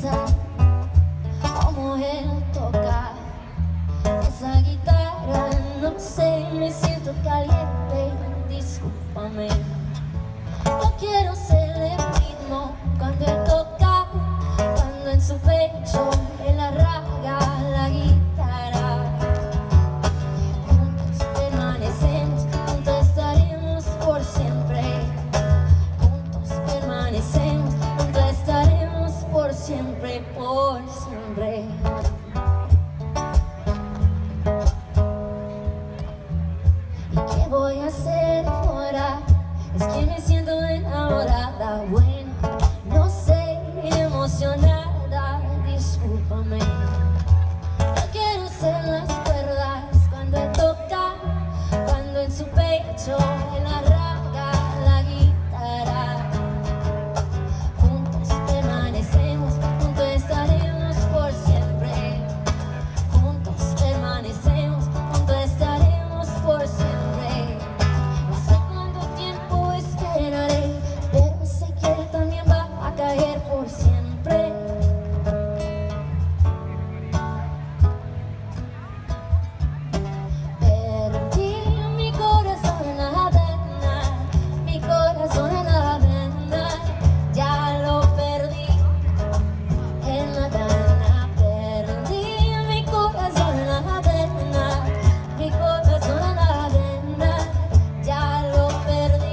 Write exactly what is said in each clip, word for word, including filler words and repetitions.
pensar cómo él toca esa guitarra. No sé, me siento caliente, discúlpame. No quiero ser el ritmo cuando él toca, cuando en su pecho él arraiga la guitarra. Juntos permanecemos, juntos estaremos por siempre. Juntos permanecemos, juntos estaremos por siempre, por siempre. ¿Y qué voy a hacer ahora? Es que me siento enamorada, bueno, no sé, emocionada, discúlpame. No quiero ser las cuerdas cuando él toca, cuando en su pecho él arraiga la guitarra. Juntos permanecemos, juntos estaremos por siempre. Juntos permanecemos, juntos estaremos por siempre. Pero sé que él también va a caer por siempre. Perdí mi corazón en la arena, mi corazón en la arena, ya lo perdí en la arena. Perdí mi corazón en la arena, mi corazón en la arena, ya lo perdí.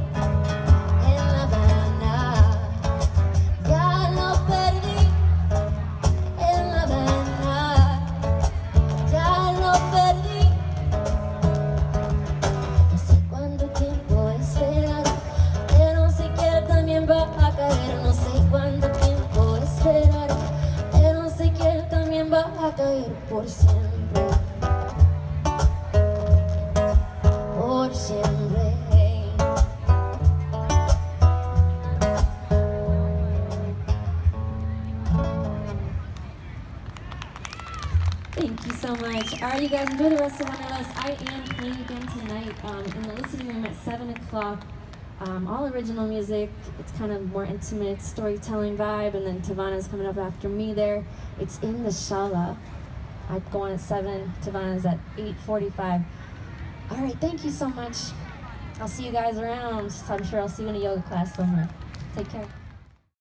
Va a caer, no sé cuánto tiempo esperar, pero sé que él también va a caer por siempre, por siempre. Thank you so much. All right, you guys, enjoy the rest of Wanderlust. I am playing again tonight um, in the listening room at seven o'clock. Um, all original music. It's kind of more intimate, storytelling vibe, and then Tavana's coming up after me there. It's in the Shala. I go on at seven, Tavana's at eight forty-five. All right, thank you so much. I'll see you guys around. I'm sure I'll see you in a yoga class somewhere. Take care.